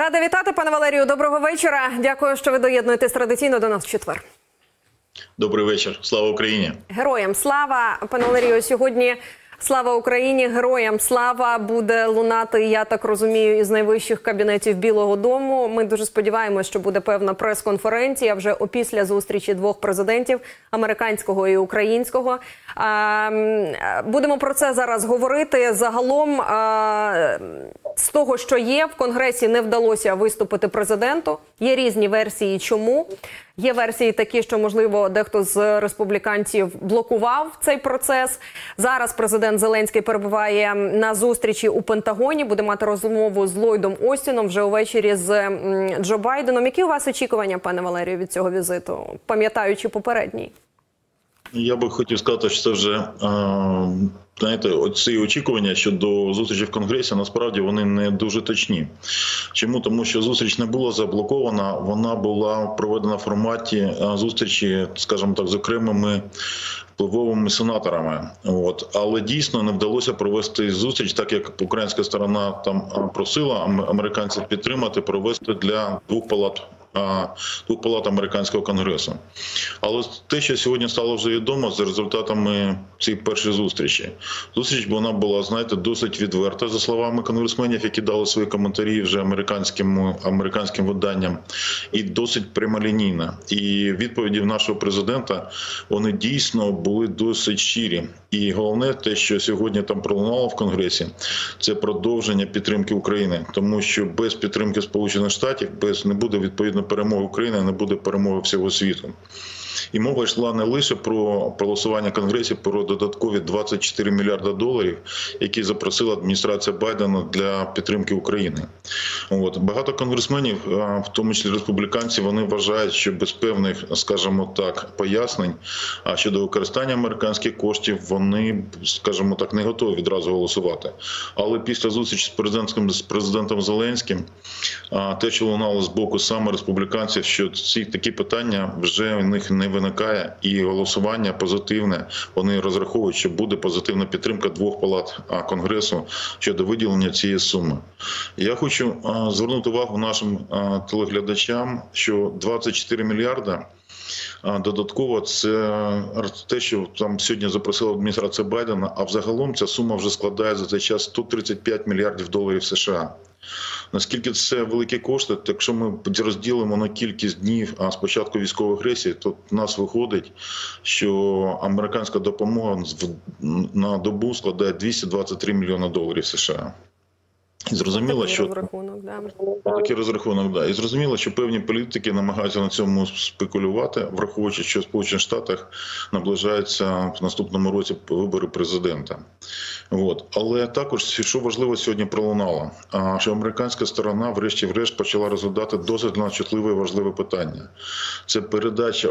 Рада вітати, пане Валерію. Доброго вечора. Дякую, що ви доєднуєтесь традиційно до нас в четвер. Добрий вечір. Слава Україні. Героям слава. Пане Валерію, сьогодні слава Україні, героям слава буде лунати, я так розумію, із найвищих кабінетів Білого дому. Ми дуже сподіваємося, що буде певна прес-конференція вже опісля зустрічі двох президентів, американського і українського. Будемо про це зараз говорити. Загалом, з того, що є, в Конгресі не вдалося виступити президенту. Є різні версії, чому. Є версії такі, що, можливо, дехто з республіканців блокував цей процес. Зараз президент Зеленський перебуває на зустрічі у Пентагоні, буде мати розмову з Ллойдом Остіном вже увечері з Джо Байденом. Які у вас очікування, пане Валерію, від цього візиту, пам'ятаючи попередній? Я би хотів сказати, що це вже, знаєте, ці очікування щодо зустрічі в Конгресі, насправді, вони не дуже точні. Чому? Тому що зустріч не була заблокована, вона була проведена в форматі зустрічі, скажімо так, з окремими впливовими сенаторами. Але дійсно не вдалося провести зустріч, так як українська сторона там просила американців підтримати, провести для двох палат американського конгресу. Але те, що сьогодні стало вже відомо за результатами цієї першої зустрічі. Зустріч вона була, знаєте, досить відверта, за словами конгресменів, які дали свої коментарі вже американським виданням, і досить прямолінійна. І відповіді нашого президента, вони дійсно були досить щирі. І головне те, що сьогодні там пролунало в Конгресі, це продовження підтримки України. Тому що без підтримки Сполучених Штатів, не буде відповідно перемоги України, не буде перемоги всього світу. І мова йшла не лише про проголосування Конгресі, про додаткові 24 мільярда доларів, які запросила адміністрація Байдена для підтримки України. Багато конгресменів, в тому числі республіканці, вони вважають, що без певних, скажімо так, пояснень щодо використання американських коштів, вони, скажімо так, не готові відразу голосувати. Але після зустрічі з президентом Зеленським, те, що лунало з боку саме республіканців, що такі питання вже в них не виникає, і голосування позитивне. Вони розраховують, що буде позитивна підтримка двох палат Конгресу щодо виділення цієї суми. Я хочу звернути увагу нашим телеглядачам, що 24 мільярда додатково це те, що там сьогодні запросила адміністрація Байдена, а взагалом ця сума вже складає за цей час 135 мільярдів доларів США. Наскільки це великі кошти, то якщо ми розділимо на кількість днів з початку військової агресії, то в нас виходить, що американська допомога на добу складає 223 мільйони доларів США. І зрозуміло, що такий розрахунок, да. І зрозуміло, що певні політики намагаються на цьому спекулювати, враховуючи, що в Сполучених Штатах наближаються в наступному році вибори президента. Але також, що важливо сьогодні пролунало, що американська сторона врешті-решт почала розглядати досить чутливе і важливе питання. Це передача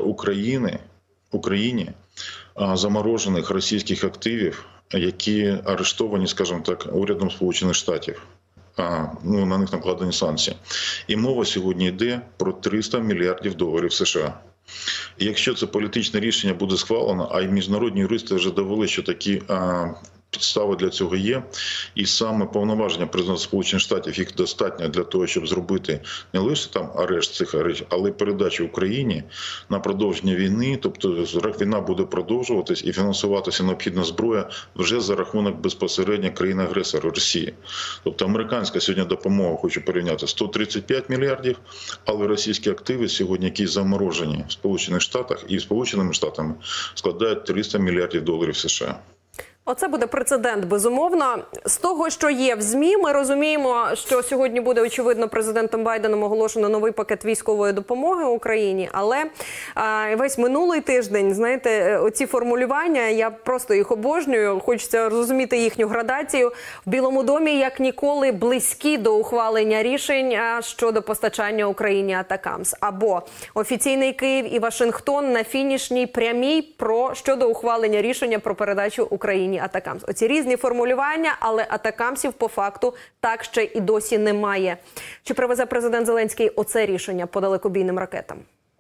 Україні заморожених російських активів, які арештовані, скажімо так, урядом Сполучених Штатів. На них накладені санкції. І мова сьогодні йде про 300 мільярдів доларів США. І якщо це політичне рішення буде схвалено, а й міжнародні юристи вже довели, що такі підстави для цього є, і саме повноваження президента Сполучених Штатів, їх достатньо для того, щоб зробити не лише там арешт цих речей, але й передачу Україні на продовження війни, тобто війна буде продовжуватись і фінансуватися необхідна зброя вже за рахунок безпосередньо країни-агресора Росії. Тобто американська сьогодні допомога, хочу порівняти, 135 мільярдів, але російські активи сьогодні, які заморожені в Сполучених Штатах і Сполученими Штатами, складають 300 мільярдів доларів США. Оце буде прецедент, безумовно. З того, що є в ЗМІ, ми розуміємо, що сьогодні буде, очевидно, президентом Байденом оголошено новий пакет військової допомоги Україні. Але весь минулий тиждень, знаєте, оці формулювання, я просто їх обожнюю, хочеться розуміти їхню градацію. В Білому домі, як ніколи, близькі до ухвалення рішень щодо постачання Україні Атакамс. Або офіційний Київ і Вашингтон на фінішній прямій щодо ухвалення рішення про передачу Україні Атакамс. Оці різні формулювання, але Атакамсів по факту так ще і досі немає. Чи привезе президент Зеленський оце рішення по далекобійним ракетам?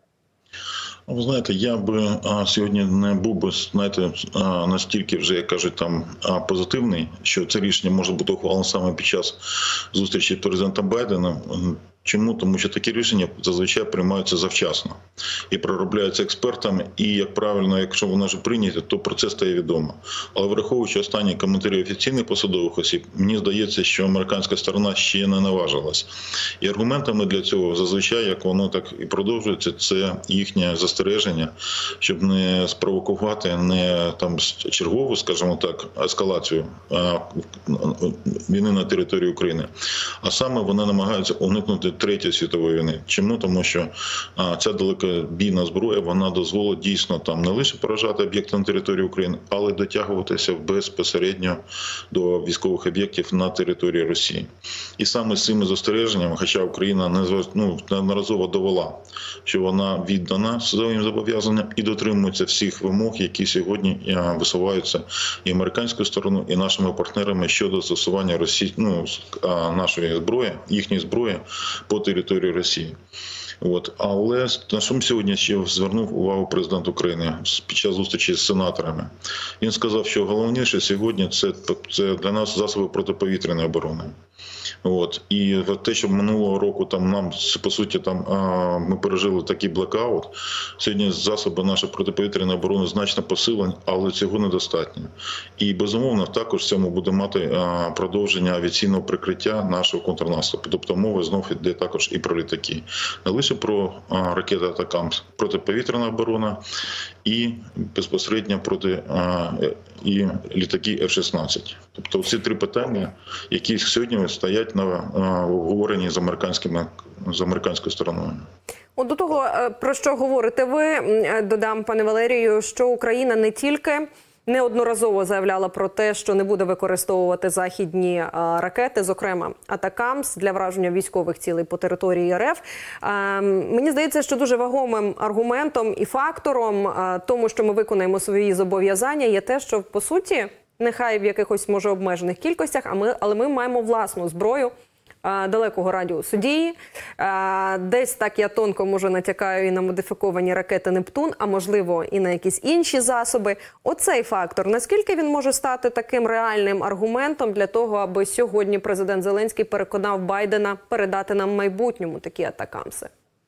Ви знаєте, я би сьогодні не був би, знаєте, настільки вже, як кажуть, там позитивний, що це рішення може бути ухвалено саме під час зустрічі з президентом Байденом. Чому? Тому що такі рішення зазвичай приймаються завчасно і проробляються експертами, і, як правильно, якщо воно вже прийняте, то про це стає відомо. Але враховуючи останні коментарі офіційних посадових осіб, мені здається, що американська сторона ще не наважилась. І аргументами для цього зазвичай, як воно так і продовжується, це їхнє застереження, щоб не спровокувати не там чергову, скажімо так, ескалацію війни на території України, а саме вони намагаються уникнути Третьої світової війни. Чому? Тому що ця далекобійна зброя, вона дозволить дійсно там не лише поражати об'єкти на території України, але й дотягуватися безпосередньо до військових об'єктів на території Росії. І саме з цими застереженнями, хоча Україна неодноразово довела, що вона віддана своїм зобов'язанням і дотримується всіх вимог, які сьогодні висуваються і американською стороною, і нашими партнерами щодо застосування нашої зброї, їхньої зброї по території Росії. Але на що сьогодні ще звернув увагу президент України під час зустрічі з сенаторами. Він сказав, що головніше сьогодні це для нас засоби протиповітряної оборони. І те, що минулого року нам, по суті, ми пережили такий блекаут, сьогодні засоби нашої протиповітряної оборони значно посилені, але цього недостатньо. І, безумовно, також в цьому буде мати продовження авіаційного прикриття нашого контрнаступу. Тобто мова знов йде також і про літаки. Не лише про ракети «Атакамс», протиповітряна оборона і безпосередньо і літаки F-16. Тобто ці три питання, які сьогодні стоять на обговоренні з американською стороною. До того, про що говорите ви, додам, пане Валерію, що Україна не тільки неодноразово заявляла про те, що не буде використовувати західні ракети, зокрема «Атакамс», для враження військових цілей по території РФ. Мені здається, що дуже вагомим аргументом і фактором тому, що ми виконаємо свої зобов'язання, є те, що, по суті, нехай в якихось, може, обмежених кількостях, але ми маємо власну зброю далекого радіусу дії. Десь так я тонко, може, натякаю і на модифіковані ракети «Нептун», а можливо і на якісь інші засоби. Оцей фактор, наскільки він може стати таким реальним аргументом для того, аби сьогодні президент Зеленський переконав Байдена передати нам в майбутньому такі «Атакамси»?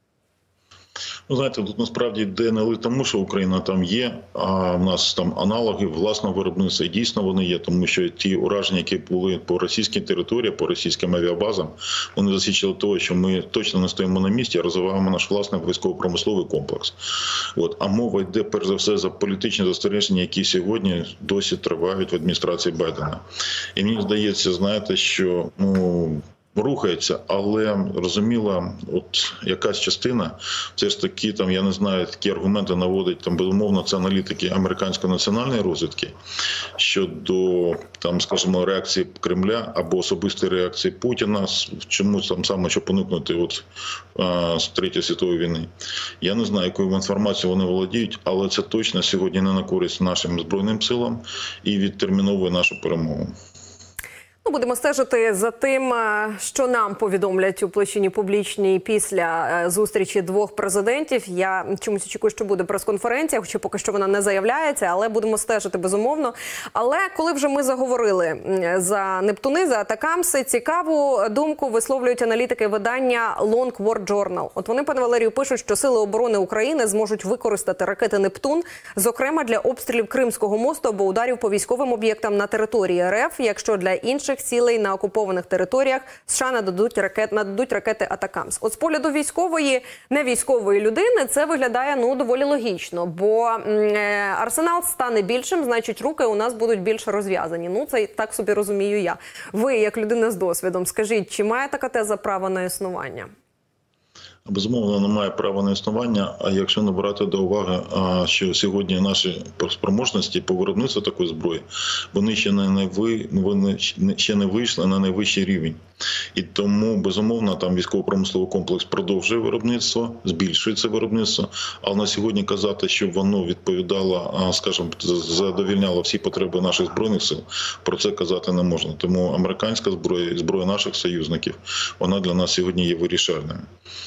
Знаєте, тут насправді йде не тому, що Україна там є, а в нас там аналоги власного виробництва. І дійсно вони є, тому що ті ураження, які були по російській території, по російським авіабазам, вони засвідчили того, що ми точно не стоїмо на місці, а розвиваємо наш власний військово-промисловий комплекс. А мова йде, перш за все, за політичні застереження, які сьогодні досі тривають в адміністрації Байдена. І мені здається, знаєте, що рухається, але розуміла, якась частина, це ж такі, я не знаю, такі аргументи наводить, безумовно, це аналітики американської національної розвідки щодо, скажімо, реакції Кремля або особистої реакції Путіна, чому саме, щоб уникнути з Третьої світової війни. Я не знаю, якою інформацією вони володіють, але це точно сьогодні не на користь нашим Збройним силам і відтерміновує нашу перемогу. Будемо стежити за тим, що нам повідомлять у площині публічній після зустрічі двох президентів. Я чомусь очікую, що буде прес-конференція, хоча поки що вона не заявляється, але будемо стежити безумовно. Але коли вже ми заговорили за «Нептуни», за «Атакамси», цікаву думку висловлюють аналітики видання Long War Journal. От вони, пане Валерію, пишуть, що Сили оборони України зможуть використати ракети «Нептун», зокрема для обстрілів Кримського мосту або ударів по військовим об'єктам на території РФ, якщо для інших цілей на окупованих територіях США нададуть ракети «Атакамс». От з погляду військової, невійськової людини це виглядає доволі логічно, бо арсенал стане більшим, значить руки у нас будуть більше розв'язані. Це так собі розумію я. Ви, як людина з досвідом, скажіть, чи має така теза право на існування? Безумовно, не має права на існування, а якщо не брати до уваги, що сьогодні наші спроможності по виробництву такої зброї, вони ще не вийшли на найвищий рівень. І тому, безумовно, там військово-промисловий комплекс продовжує виробництво, збільшує це виробництво, але на сьогодні казати, щоб воно відповідало, скажімо, задовільняло всі потреби наших Збройних сил, про це казати не можна. Тому американська зброя, зброя наших союзників, вона для нас сьогодні є вирішальною.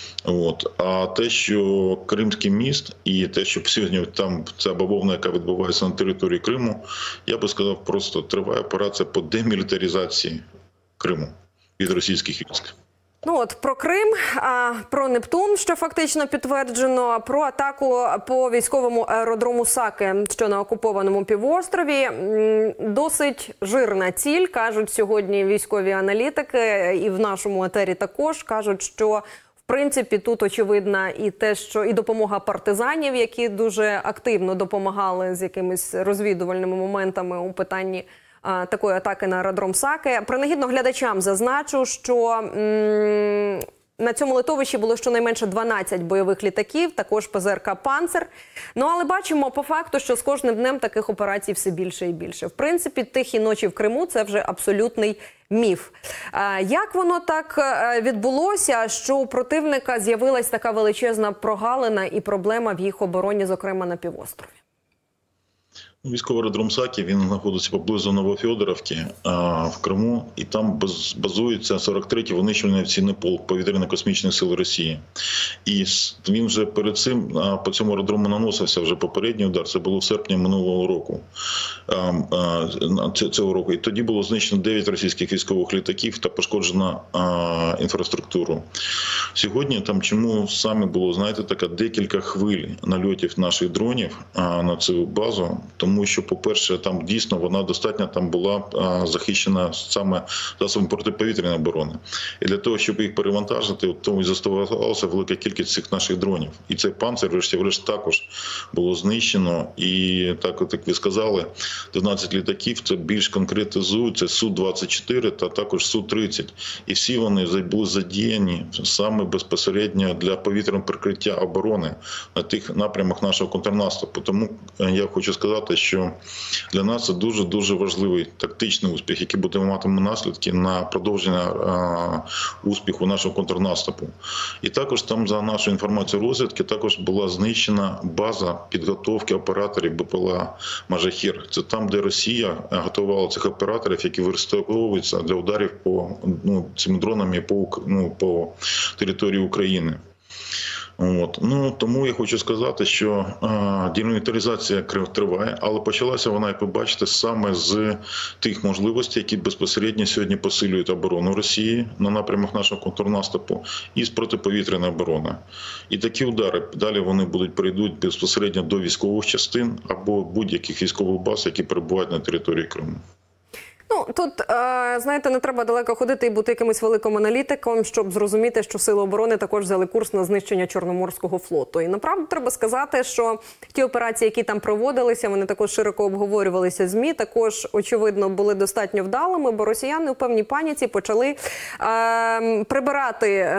А те, що Кримський міст і те, що сьогодні там ця бавовна, яка відбувається на території Криму, я би сказав, просто триває операція по демілітаризації Криму від російських військ. Ну от про Крим, про Нептун, що фактично підтверджено, про атаку по військовому аеродрому Саки, що на окупованому півострові. Досить жирна ціль, кажуть сьогодні військові аналітики, і в нашому етері також кажуть, що в принципі тут очевидна і те, що і допомога партизанів, які дуже активно допомагали з якимись розвідувальними моментами у питанні такої атаки на аеродром Саки. Принагідно глядачам зазначу, що на цьому литовищі було щонайменше 12 бойових літаків, також ПЗРК «Панцер». Ну, але бачимо по факту, що з кожним днем таких операцій все більше і більше. В принципі, тихі ночі в Криму – це вже абсолютний міф. Як воно так відбулося, що у противника з'явилась така величезна прогалина і проблема в їх обороні, зокрема на півострові? Військовий аеродром Саки, він знаходиться поблизу Новофьодоровки в Криму, і там базується 43-й винищувальний авіаційний полк Повітряно-космічних сил Росії. І він вже перед цим по цьому аеродрому наносився вже попередній удар, це було в серпні минулого року. Цього року. І тоді було знищено 9 російських військових літаків та пошкоджена інфраструктуру. Сьогодні там чому саме було, знаєте, така декілька хвиль нальотів наших дронів на цю базу, тому що, по-перше, там дійсно вона достатньо там була захищена саме засобом протиповітряної оборони. І для того, щоб їх перевантажити, тому і заставалася велика кількість цих наших дронів. І цей «Панцер», врешті-решт, також було знищено. І так, як ви сказали, 12 літаків, це більш конкретизують, це Су-24 та також Су-30. І всі вони були задіяні саме безпосередньо для повітряного прикриття оборони на тих напрямах нашого контрнаступу. Тому я хочу сказати, що для нас це дуже-дуже важливий тактичний успіх, який буде мати наслідки на продовження успіху нашого контрнаступу. І також там, за нашою інформацією розвідки, також була знищена база підготовки операторів БПЛА «Мажахір». Це там, де Росія готувала цих операторів, які використовуються для ударів по цими дронами по території України. Тому я хочу сказати, що демілітаризація триває, але почалася вона, як ви бачите, саме з тих можливостей, які безпосередньо сьогодні посилюють оборону Росії на напрямах нашого контрнаступу і з протиповітряної оборони. І такі удари далі вони прийдуть безпосередньо до військових частин або будь-яких військових баз, які перебувають на території Криму. Ну, тут, знаєте, не треба далеко ходити і бути якимось великим аналітиком, щоб зрозуміти, що Сили оборони також взяли курс на знищення Чорноморського флоту. І направду треба сказати, що ті операції, які там проводилися, вони також широко обговорювалися ЗМІ, також, очевидно, були достатньо вдалими, бо росіяни у певній паніці почали прибирати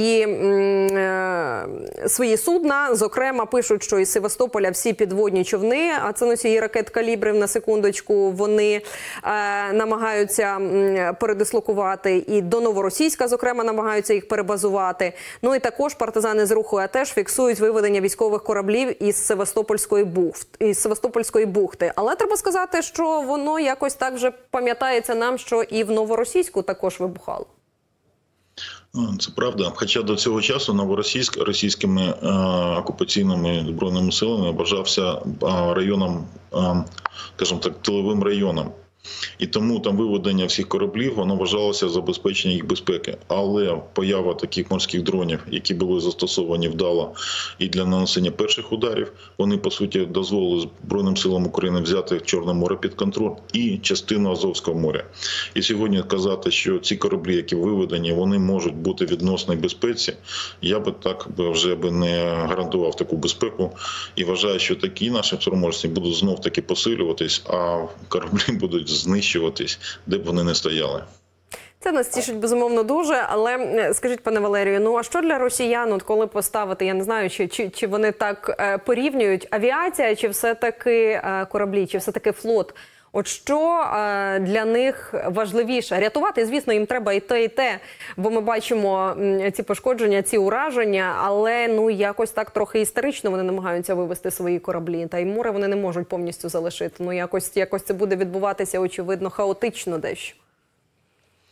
свої судна. Зокрема, пишуть, що із Севастополя всі підводні човни, а це носії ракет «Калібрів», на секундочку, вони намагаються передислокувати, і до Новоросійська, зокрема, намагаються їх перебазувати. Ну і також партизани з руху АТЕШ фіксують виведення військових кораблів із Севастопольської бухти. Але треба сказати, що воно якось так вже пам'ятається нам, що і в Новоросійську також вибухало. Це правда. Хоча до цього часу Новоросійськ російськими окупаційними збройними силами вважався районом, скажімо так, тиловим районом. І тому там виведення всіх кораблів, воно вважалося забезпечення їх безпеки. Але поява таких морських дронів, які були застосовані вдало і для нанесення перших ударів, вони, по суті, дозволили Збройним силам України взяти Чорне море під контроль і частину Азовського моря. І сьогодні казати, що ці кораблі, які виведені, вони можуть бути в відносній безпеці, я би так вже не гарантував таку безпеку. І вважаю, що такі наші чорноморці будуть знов-таки посилюватись, а кораблі будуть знищуватись, де б вони не стояли. Це нас тішить, безумовно, дуже. Але скажіть, пане Валерію, ну а що для росіян, от коли поставити, я не знаю, чи вони так порівнюють, авіація, чи все-таки кораблі, чи все-таки флот? От що для них важливіше? Рятувати, звісно, їм треба і те, бо ми бачимо ці пошкодження, ці ураження, але ну якось так трохи історично вони намагаються вивести свої кораблі. Та й море вони не можуть повністю залишити. Ну якось це буде відбуватися, очевидно, хаотично дещо.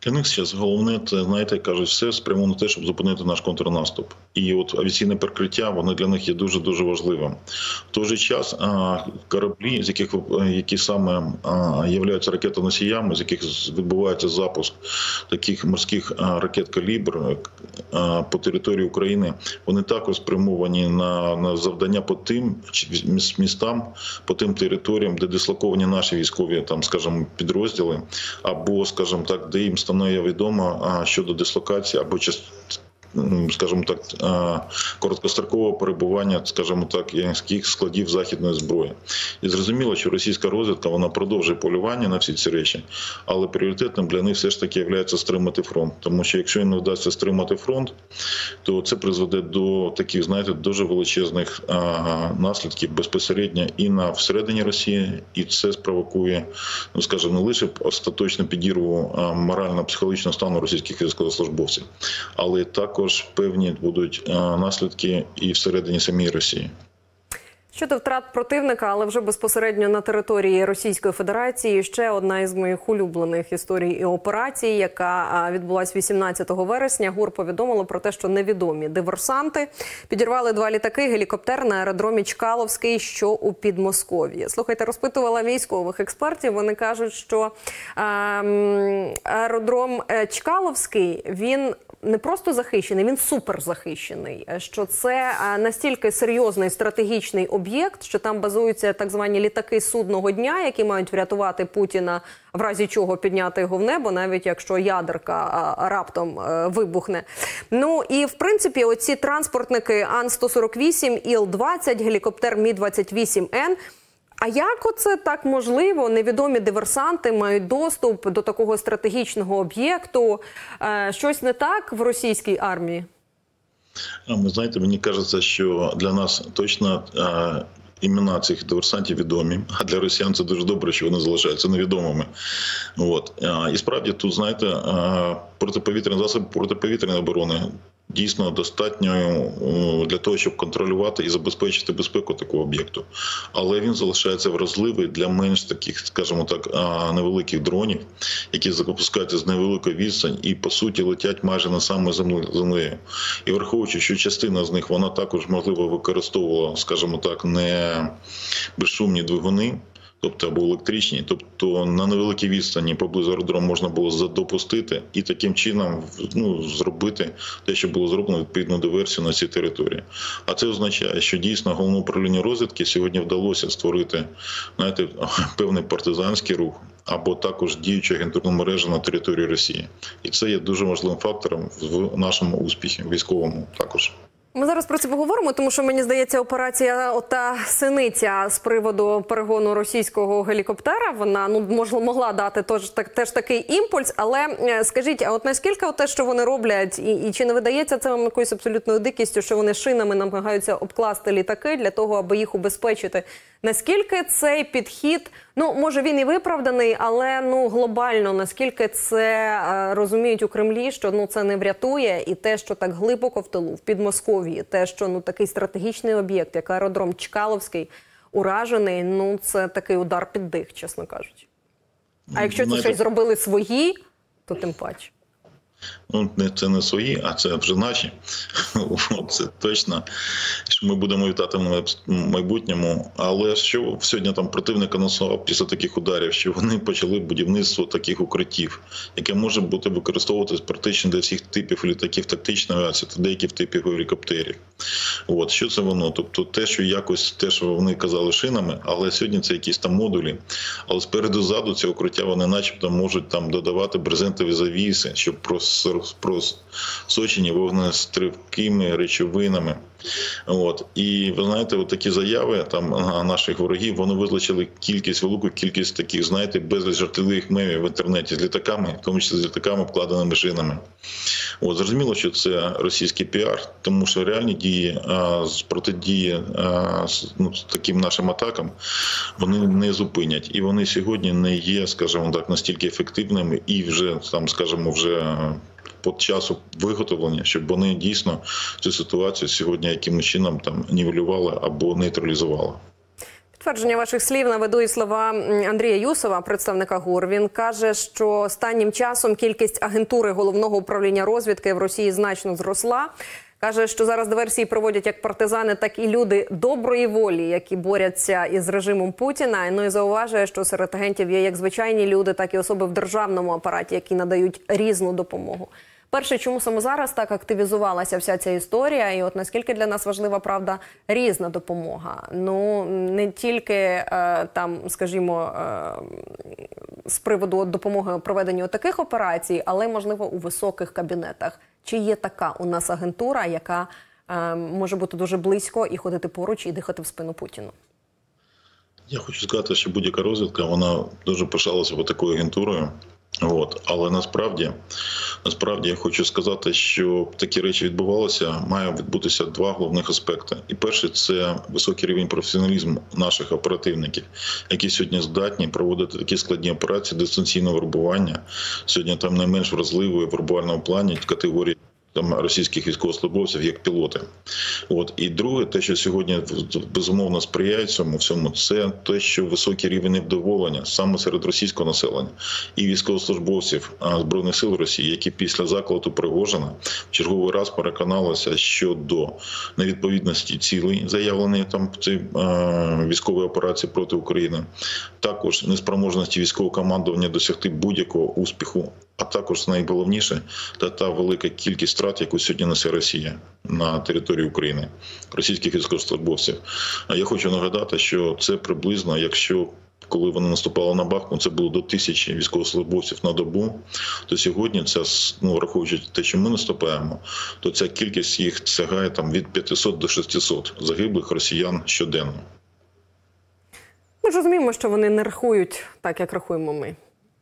Для них зараз головне, це, знаєте, кажуть, все спрямовано на те, щоб зупинити наш контрнаступ. І от авіаційне прикриття, воно для них є дуже-дуже важливим. В той же час кораблі, які саме являються ракетоносіями, з яких відбувається запуск таких морських ракет «Калібр» по території України, вони також спрямовані на завдання по тим містам, по тим територіям, де дислоковані наші військові, там, скажімо, підрозділи, або, скажімо так, де їм стане відомо щодо дислокації або, скажімо так, короткострокового перебування, скажімо так, яких складів західної зброї. І зрозуміло, що російська розвідка, вона продовжує полювання на всі ці речі, але пріоритетним для них все ж таки є стримати фронт. Тому що якщо їм не вдасться стримати фронт, то це призведе до таких, знаєте, дуже величезних наслідків безпосередньо і всередині Росії, і це спровокує, ну, скажімо, не лише остаточну підірву морально-психологічного стану російських військовослужбовців, але також певні будуть наслідки і всередині самій Росії. Щодо втрат противника, але вже безпосередньо на території Російської Федерації, ще одна із моїх улюблених історій і операцій, яка відбулась 18 вересня. ГУР повідомило про те, що невідомі диверсанти підірвали 2 літаки, гелікоптер на аеродромі Чкаловський, що у Підмосков'ї. Слухайте, розпитувала військових експертів, вони кажуть, що аеродром Чкаловський, він не просто захищений, він суперзахищений. Що це настільки серйозний стратегічний об'єкт, що там базуються так звані літаки судного дня, які мають врятувати Путіна, в разі чого підняти його в небо, навіть якщо ядерка раптом вибухне. Ну і в принципі оці транспортники Ан-148, Іл-20, гелікоптер Мі-28Н. А як оце так можливо? Невідомі диверсанти мають доступ до такого стратегічного об'єкту. Щось не так в російській армії? Ви знаєте, мені кажеться, що для нас точно імена цих диверсантів відомі, а для росіян це дуже добре, що вони залишаються невідомими. От. І справді тут, знаєте, протиповітряні засоби протиповітряної оборони дійсно достатньо для того, щоб контролювати і забезпечити безпеку такого об'єкту. Але він залишається вразливий для менш таких, скажімо так, невеликих дронів, які запускаються з невеликої відстані і, по суті, летять майже над самою землею. І враховуючи, що частина з них, вона також, можливо, використовувала, скажімо так, не безшумні двигуни, тобто або електричні, тобто на невеликій відстані поблизу аеродрому можна було допустити і таким чином, ну, зробити те, що було зроблено, відповідну диверсію на цій території. А це означає, що дійсно головному управлінню розвідки сьогодні вдалося створити, знаєте, певний партизанський рух або також діючу агентурну мережу на території Росії. І це є дуже важливим фактором в нашому успіхі, військовому також. Ми зараз про це поговоримо, тому що, мені здається, операція «Ота синиця» з приводу перегону російського гелікоптера, вона, ну, могла дати теж такий імпульс, але скажіть, а от наскільки те, що вони роблять, і чи не видається це вам якоюсь абсолютною дикістю, що вони шинами намагаються обкласти літаки для того, аби їх убезпечити? Наскільки цей підхід, ну, може він і виправданий, але, ну, глобально, наскільки це розуміють у Кремлі, що, ну, це не врятує, і те, що так глибоко в тилу, в Підмосков'ї, те, що, ну, такий стратегічний об'єкт, як аеродром Чкаловський, уражений, ну, це такий удар під дих, чесно кажучи. А якщо це щось зробили свої, то тим паче. Ну, це не свої, а це вже наші. Це точно, що ми будемо вітати в майбутньому. Але що сьогодні там противник анонсував після таких ударів, що вони почали будівництво таких укриттів, яке може бути використовуватись практично для всіх типів літаків тактичної авіації та деяких типів гелікоптерів. От, що це воно? Тобто те, що якось, те, що вони казали шинами, але сьогодні це якісь там модулі. Але спереду-ззаду ці укриття, вони начебто можуть там додавати брезентові завіси, щоб просочені вогнестрибкими речовинами. От. І ви знаєте, от такі заяви там наших ворогів, вони визначили велику кількість таких, знаєте, безліч жартівливих мемів в інтернеті з літаками, в тому числі з літаками, вкладеними шинами. От, зрозуміло, що це російський піар, тому що реальні дії з протидії таким нашим атакам вони не зупинять. І вони сьогодні не є, скажімо так, настільки ефективними і вже, там, скажімо, вже по часу виготовлення, щоб вони дійсно цю ситуацію сьогодні якимось чином там нівелювали або нейтралізували. Твердження ваших слів наведу і слова Андрія Юсова, представника ГУР. Він каже, що останнім часом кількість агентури Головного управління розвідки в Росії значно зросла. Каже, що зараз диверсії проводять як партизани, так і люди доброї волі, які борються із режимом Путіна. Ну і зауважує, що серед агентів є як звичайні люди, так і особи в державному апараті, які надають різну допомогу. Перше, чому саме зараз так активізувалася вся ця історія, і от наскільки для нас важлива, правда, різна допомога. Ну, не тільки, там, скажімо, з приводу допомоги у проведенні таких операцій, але, можливо, у високих кабінетах. Чи є така у нас агентура, яка може бути дуже близько і ходити поруч, і дихати в спину Путіну? Я хочу сказати, що будь-яка розвідка, вона дуже пишалася такою агентурою. Але насправді я хочу сказати, що такі речі відбувалися, має відбутися два головних аспекти. І перший – це високий рівень професіоналізму наших оперативників, які сьогодні здатні проводити такі складні операції дистанційного вербування. Сьогодні там найменш вразливої в вербувальному плані категорії російських військовослужбовців як пілоти. І друге, те, що сьогодні безумовно сприяє цьому всьому, це те, що високий рівень невдоволення саме серед російського населення і військовослужбовців Збройних сил Росії, які після заколоту Пригожина в черговий раз переконалися щодо невідповідності цілей, заявленої там в цій військовій операції проти України, також неспроможності військового командування досягти будь-якого успіху, а також найголовніше та велика кількість втрат, яку сьогодні несе Росія на території України, російських військовослужбовців. Я хочу нагадати, що це приблизно, коли вони наступали на Бахмут, це було до 1000 військовослужбовців на добу, то сьогодні, враховуючи те, що ми наступаємо, то ця кількість їх сягає від 500 до 600 загиблих росіян щоденно. Ми ж розуміємо, що вони не рахують так, як рахуємо ми.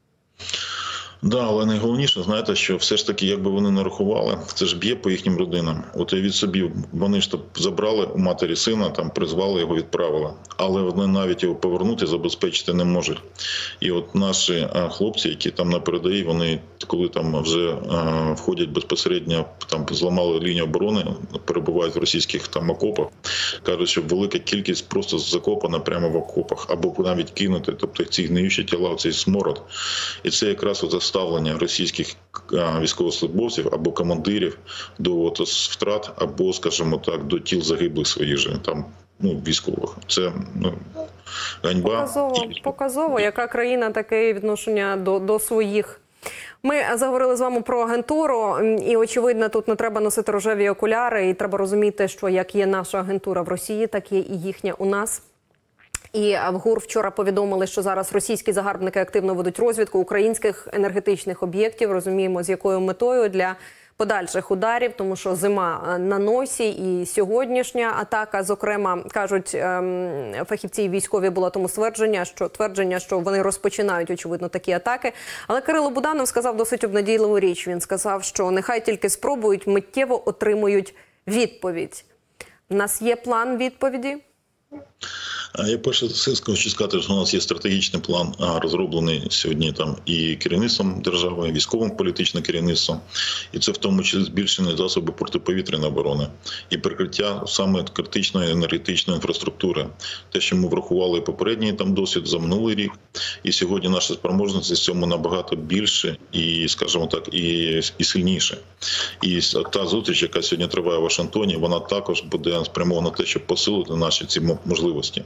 Да, але найголовніше, знаєте, що все ж таки, якби вони не рахували, це ж б'є по їхнім родинам. Від собі, вони ж забрали у матері сина, призвали його, відправили. Але вони навіть його повернути, забезпечити не можуть. І наші хлопці, які там на передовій, вони коли вже входять безпосередньо, зламали лінію оборони, перебувають в російських окопах, кажуть, що велика кількість просто закопана прямо в окопах, або навіть кинути, тобто ці гниючі тіла, цей смород. І це якраз ставлення російських військовослужбовців або командирів до втрат, або, скажімо так, до тіл загиблих своїх же військових. Це ганьба. Показово, яка країна таке відношення до своїх. Ми заговорили з вами про агентуру, і, очевидно, тут не треба носити рожеві окуляри, і треба розуміти, що як є наша агентура в Росії, так є і їхня у нас. І в ГУР вчора повідомили, що зараз російські загарбники активно ведуть розвідку українських енергетичних об'єктів. Розуміємо, з якою метою для подальших ударів, тому що зима на носі і сьогоднішня атака, зокрема, кажуть фахівці військові, було тому твердження, що вони розпочинають, очевидно, такі атаки. Але Кирило Буданов сказав досить обнадійливу річ. Він сказав, що нехай тільки спробують, миттєво отримують відповідь. У нас є план відповіді? Я перше хочу сказати, що у нас є стратегічний план, розроблений сьогодні і керівництвом держави, і військовим політичним керівництвом. І це в тому числі збільшені засоби протиповітряної оборони і прикриття саме критичної енергетичної інфраструктури. Те, що ми врахували попередній досвід за минулий рік, і сьогодні наші спроможності з цьому набагато більше і, скажімо так, і сильніше. І та зустріч, яка сьогодні триває в Вашингтоні, вона також буде спрямована на те, щоб посилити наші ці можливості.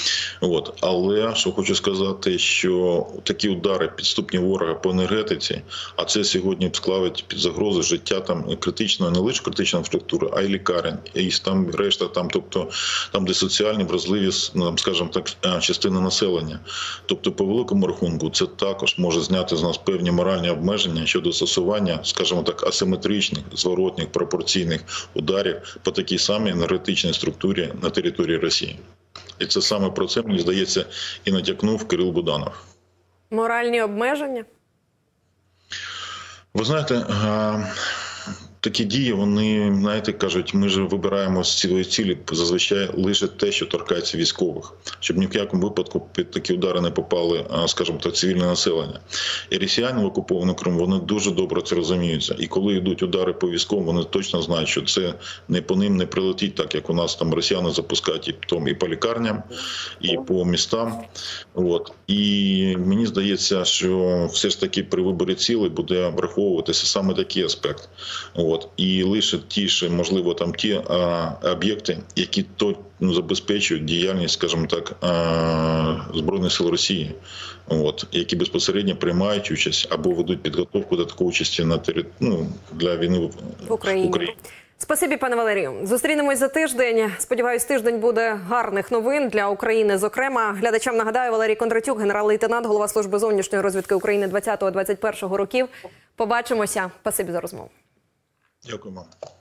Але, що хочу сказати, що такі удари, підступні ворога по енергетиці, а це сьогодні склавить під загрозу життя критичної, не лише критичної інфраструктури, а й лікарень, і решта, тобто там, де соціальні вразливі, скажімо так, частини населення. Тобто, по великому рахунку, це також може зняти з нас певні моральні обмеження щодо застосування, скажімо так, асиметричних, зворотних, пропорційних ударів по такій самій енергетичній структурі на території Росії. І це саме про це, мені здається, і натякнув Кирил Буданов. Моральні обмеження? Ви знаєте, такі дії, вони, знаєте, кажуть, ми ж вибираємо з цілої цілі зазвичай лише те, що торкається військових, щоб ні в якому випадку під такі удари не попали, скажімо так, цивільне населення. І росіяни в окупованому Криму, вони дуже добре це розуміються. І коли йдуть удари по військовим, вони точно знають, що це не по ним не прилетить, так як у нас там росіяни запускають і по лікарням, і по містам. От. І мені здається, що все ж таки при виборі цілей буде враховуватися саме такий аспект. От. І лише ті, можливо, там ті об'єкти, які забезпечують діяльність, скажімо так, Збройних сил Росії, от, які безпосередньо приймають участь або ведуть підготовку до такої участі для війни в Україні. Спасибі, пане Валерію. Зустрінемось за тиждень. Сподіваюсь, тиждень буде гарних новин для України, зокрема. Глядачам нагадаю, Валерій Кондратюк, генерал-лейтенант, голова Служби зовнішньої розвідки України 20-21 років. Побачимося. Спасибі за розмову. Дякую вам.